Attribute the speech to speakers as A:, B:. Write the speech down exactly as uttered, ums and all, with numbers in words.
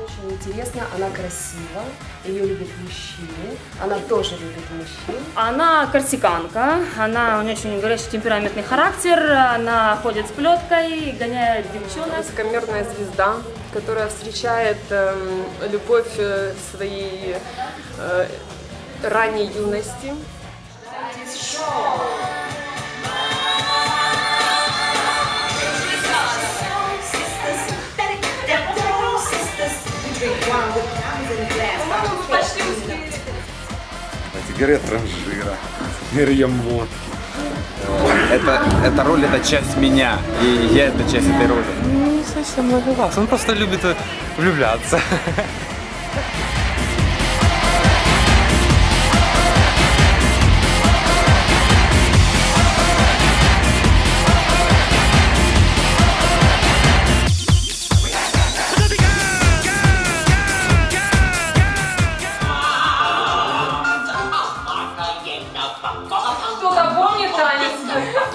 A: очень интересно, она красива, ее любят мужчины, она тоже любит мужчин.
B: Она корсиканка, она, у нее очень горячий темпераментный характер, она ходит с плеткой, гоняет девчонок.
C: Высокомерная звезда, которая встречает э, любовь своей э, ранней юности.
D: Категория транжира, Мерьям Мод.
E: Это, эта роль, это часть меня, и я это часть этой роли.
F: Не совсем ловелас, он просто любит влюбляться.
C: Кто-то помнит танец?